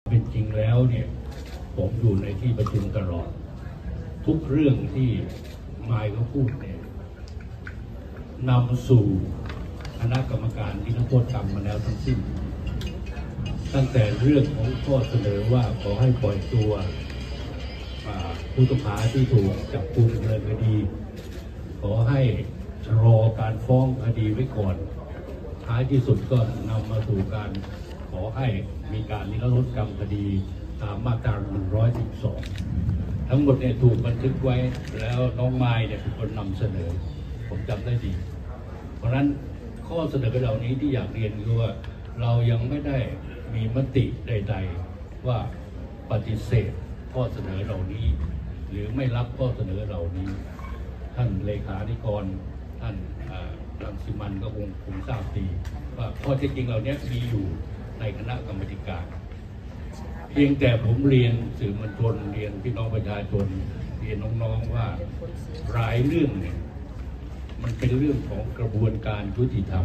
เป็นจริงแล้วเนี่ยผมอยู่ในที่ประชุมตลอดทุกเรื่องที่มายก็พูดเนี่ยนำสู่คณะกรรมการนิรโทษกรรมมาแล้วทั้งสิ้นตั้งแต่เรื่องของข้อเสนอว่าขอให้ปล่อยตัวผู้ต้องหาที่ถูกจับกุมดำเนินคดีขอให้รอการฟ้องคดีไว้ก่อนท้ายที่สุดก็นำมาสู่การขอให้มีการนิรโทษกรรมคดีตามมาตรา 112 ทั้งหมดเนี่ยถูกบันทึกไว้แล้วน้องไม้เนี่ยเป็นคนนำเสนอผมจำได้ดีเพราะฉะนั้นข้อเสนอเหล่านี้ที่อยากเรียนคือว่าเรายังไม่ได้มีมติใดๆว่าปฏิเสธข้อเสนอเหล่านี้หรือไม่รับข้อเสนอเหล่านี้ท่านเลขาธิการท่านรังสิมันก็คงทราบดีว่าข้อเท็จจริงเหล่านี้มีอยู่ในคณะกรรมการเพียงแต่ผมเรียนสื่อมวลชนเรียนพี่น้องประชาชนเรียนน้องๆว่ารายเรื่องเนี่ยมันเป็นเรื่องของกระบวนการยุติธรรม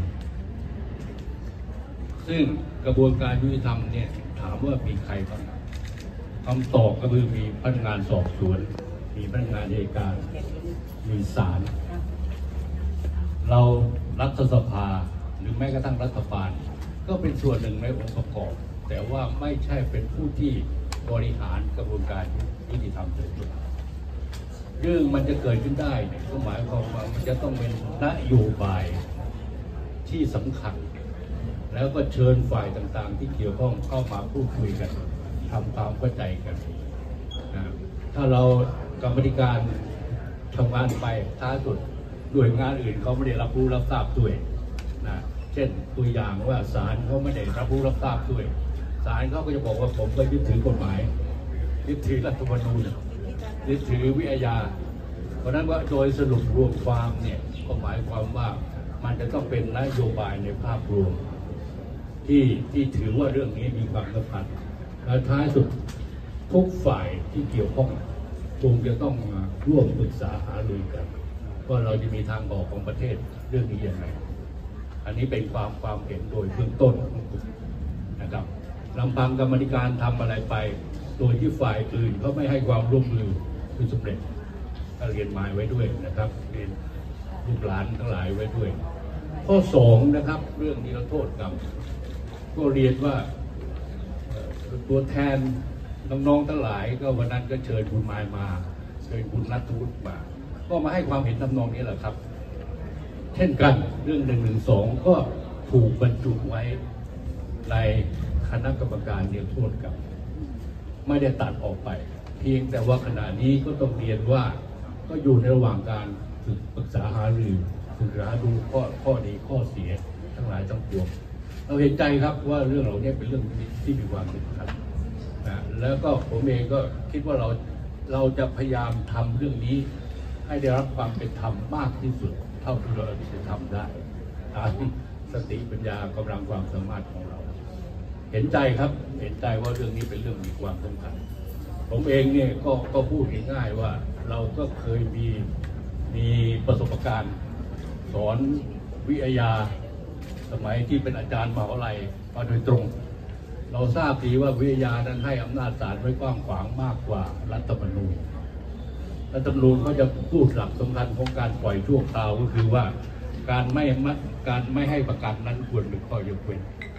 ซึ่งกระบวนการยุติธรรมเนี่ยถามว่ามีใครบ้างคำตอบก็คือมีพนักงานสอบสวนมีพนักงานอัยการมีศาลเรารัฐสภาหรือแม้กระทั่งรัฐบาลก็เป็นส่วนหนึ่งในองค์ประกอบแต่ว่าไม่ใช่เป็นผู้ที่บริหารกระบวนการยุติธรรมโดยตรงเรื่องมันจะเกิดขึ้นได้เนี่ยก็หมายความว่ามันจะต้องเป็นนโยบายที่สำคัญแล้วก็เชิญฝ่ายต่างๆที่เกี่ยวข้องเข้ามาพูดคุยกันทำความเข้าใจกันนะถ้าเรากรรมการทำงานไปท้ายสุดหน่วยงานอื่นเขาไม่ได้รับรู้รับทราบด้วยนะเช่นตัวอย่างว่าศาลเขาไม่ได้รับรู้รับทราบด้วยศาลเขาก็จะบอกว่าผมก็ยึดถือกฎหมายยึดถือรัฐธรรมนูญยึดถือวิทยาเพราะนั้นว่าโดยสรุปรวมความเนี่ยก็หมายความว่ามันจะต้องเป็นนโยบายในภาพรวมที่ถือว่าเรื่องนี้มีความสำคัญและท้ายสุดทุกฝ่ายที่เกี่ยวข้องคงจะต้องมาร่วมปรึกษาหารือกันว่าเราจะมีทางออกของประเทศเรื่องนี้อย่างไรอันนี้เป็นความเห็นโดยเบื้องต้นนะครับลำพังกรรมการทำอะไรไปโดยที่ฝ่ายอื่นเขาไม่ให้ความร่วมมือคือสำเร็จก็เรียนหมายไว้ด้วยนะครับเรียนลูกหลานทั้งหลายไว้ด้วยข้อ2นะครับเรื่องนิรโทษกรรมก็เรียนว่าตัวแทนน้องๆทั้งหลายก็วันนั้นก็เชิญคุณมายมาเชิญคุณรัฐวุฒิมาก็มาให้ความเห็นทำนองนี้แหละครับเช่นกันเรื่อง112ก็ถูกบรรจุไว้ในคณะกรรมการนิรโทษกรรมไม่ได้ตัดออกไปเพียงแต่ว่าขณะนี้ก็ต้องเรียนว่าก็อยู่ในระหว่างการปรึกษาหารือศึกษาดูข้อดีข้อเสียทั้งหลายทั้งปวงเราเห็นใจครับว่าเรื่องเหล่านี้เป็นเรื่องที่มีความสำคัญนะแล้วก็ผมเองก็คิดว่าเราจะพยายามทำเรื่องนี้ให้ได้รับความเป็นธรรมมากที่สุดเท่าที่เราจะทำได้ตามสติปัญญากำลังความสามารถของเราเห็นใจครับเห็นใจว่าเรื่องนี้เป็นเรื่องมีความสำคัญผมเองเนี่ยก็พูดง่ายๆว่าเราก็เคยมีประสบการณ์สอนวิทยาสมัยที่เป็นอาจารย์มหาวิทยาลัยมาโดยตรงเราทราบดีว่าวิทยานั้นให้อำนาจศาลไว้กว้างขวางมากกว่ารัฐธรรมนูญเขาจะพูดหลักสำคัญของการปล่อยชั่วคราวก็คือว่าการไม่ให้ประกันนั้นควรเป็นข้อยกเว้น